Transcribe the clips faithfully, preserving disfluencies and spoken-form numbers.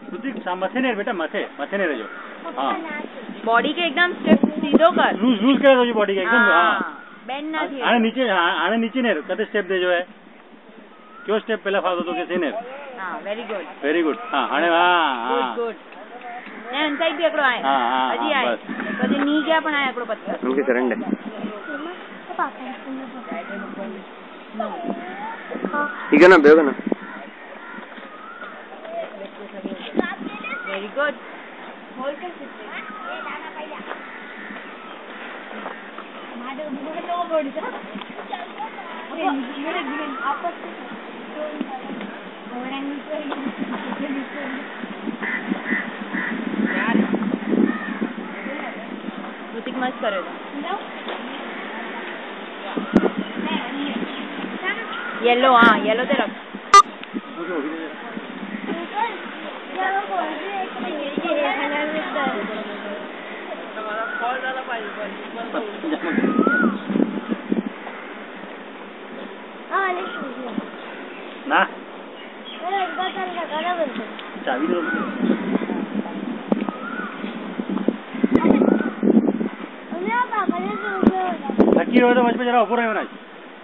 ऋतिक मथे नहीं बेटा, मथे मथे नहीं रहो। हाँ बॉडी के एकदम स्ट्रेप सीधो कर, लूज लूज कर दो बॉडी के एकदम। हाँ बेंड ना थी आने नीचे, आने नीचे नहीं कते स्टेप दे जो है क्यों स्टेप पहला फादो तो कैसे नहीं। हाँ वेरी गुड वेरी गुड। हाँ आने हाँ गुड गुड ने अनसाइड भी एकड़ो आए। हाँ हाँ हजी आए પછી नी क्या पण आए एकड़ो पत्थर उनके करंट है ठीक है ना बेगो ना। वेरी गुड ऋतिक मस्त करेगा। येलो हाँ येलो ते रख। ना चाबी दो लकी हो तो मुझ पे जरा ऊपर है ना।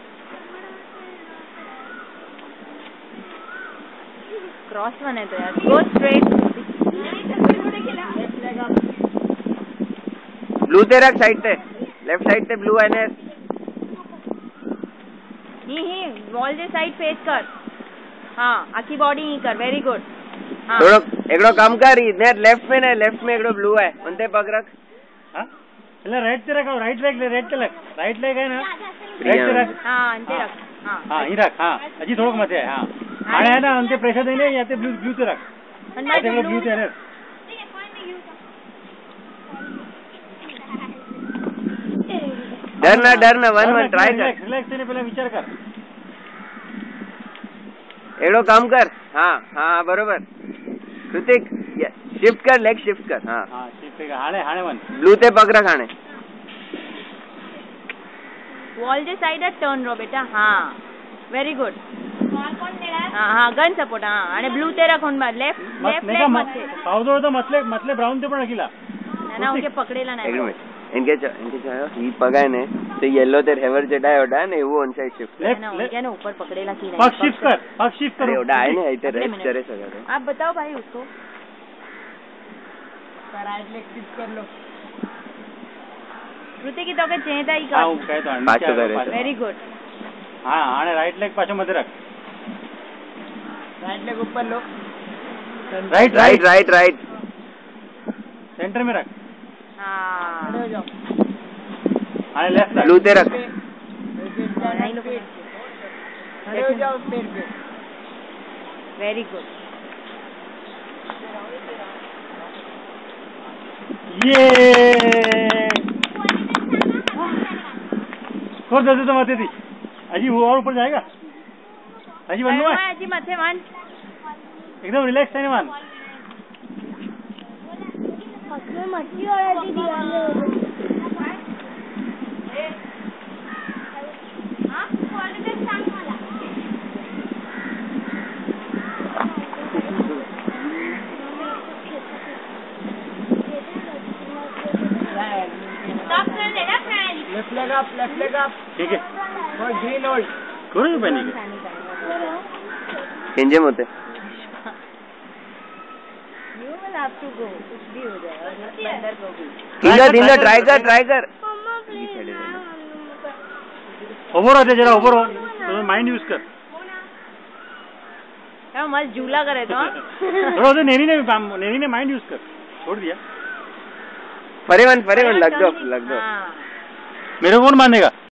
क्रॉस वन है तो यार गो स्ट्रेट। ब्लू ते रख साइड ते, लेफ्ट साइड ते ब्लू है ने ही ही वॉल जे साइड फेस कर। हाँ आखी बॉडी ही कर वेरी गुड। हाँ थोड़ो एकड़ो कम कर ने लेफ्ट में ने लेफ्ट में एकड़ो ब्लू है उनते पग रख। हाँ એટલે રાઈટ તે રખ રાઈટ લેગ ले राइट लेग राइट लेग है ना राइट ते रख। हाँ अंते रख। हाँ हाँ ही रख। हाँ अजी थोड़ा मत है। हाँ आने है ना अंते प्रेशर देने या ते ब्लू ब्लू ते रख ऐसे ब्लू ब्लू ते रख। डर ना डर ना वन वन ट्राई कर रिलैक्स ने पहले विचार कर एकड़ो कम कर। हाँ हाँ बरोबर ऋतिक शिफ्ट कर लेग शिफ्ट कर। हाँ हाँ शिफ्ट कर हाने हाने वन ब्लू ते पग रख आने वॉल जे साइड है टर्न रो बेटा। हाँ वेरी गुड। हाँ हाँ गन सपोर्ट। हाँ आणि ब्लू ते रख उन लेफ्ट लेफ्ट लेग मत पावडर तो मतले मतले ब्राउन ते पण रखिला ना ना ओके पकड़ेला नाही। एक मिनिट इनके इनके चाहे ही पगाए ने तो येलो ते हेवर जेटा होता है ने वो ऑन साइड शिफ्ट लेफ्ट ना क्या ना ऊपर पकड़ेला की नहीं। पग शिफ्ट कर पग शिफ्ट कर ओडा है ने इधर रेस्ट करे सके। आप बताओ भाई उसको राइट लेग शिफ्ट कर लो। ऋतिक की तो के चेता ही कर। हां काय तो पाछो करे वेरी गुड। हां आने राइट लेग पाछो मत रख राइट लेग ऊपर लो right right right right centre में रख। हाँ खड़े हो जाओ आने लेफ्ट ब्लू ते रख नहीं लो खड़े हो जाओ पैर पे वेरी गुड। ये छोड़ दे तो मत थी अजी वो और ऊपर जाएगा अजी बनवा है अजी मथे वन एकदम रिलैक्स है वन में मच्छी और ऐसी दीवार हाँ क्वालिटी सांग मला स्टॉप कर देना friend left leg up left leg up ठीक है और ग्रीन होल्ड करो पहनी चेंज होते have to go कुछ भी हो जाए अंदर को भी धीरे धीरे ट्राई कर ट्राई कर ओवर आते जरा ओवर हो तो माइंड यूज कर क्या मस्त झूला करे तो थोड़ा तो नेनी ने नेनी ने माइंड यूज कर छोड़ दिया फरेवन फरेवन लग दो लग दो हाँ। मेरे को कौन मानेगा।